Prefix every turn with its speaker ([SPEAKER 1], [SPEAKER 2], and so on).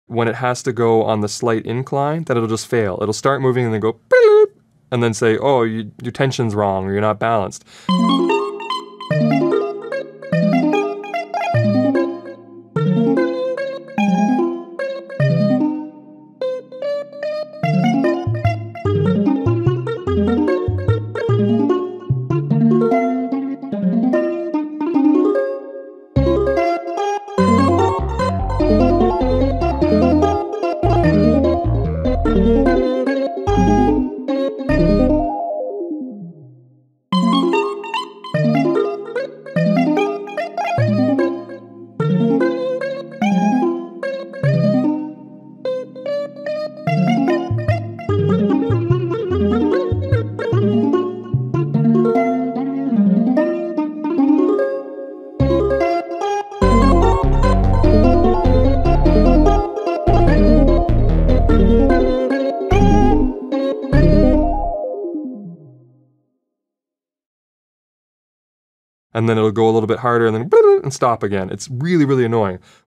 [SPEAKER 1] when it has to go on the slight incline, that it'll just fail. It'll start moving and then go beep, and then say, oh, your tension's wrong, or you're not balanced. And then it'll go a little bit harder and then and stop again. It's really, really annoying.